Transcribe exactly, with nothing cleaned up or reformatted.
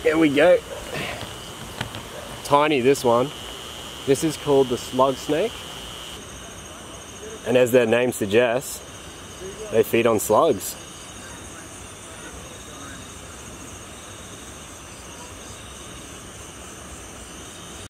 Here we go. Tiny, this one. This is called the slug snake. And as their name suggests, they feed on slugs.